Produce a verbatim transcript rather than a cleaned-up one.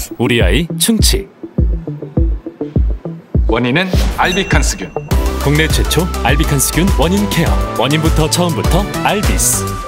우리 아이 충치. 원인은 알비칸스균. 국내 최초 알비칸스균 원인 케어. 원인부터 처음부터 알비스.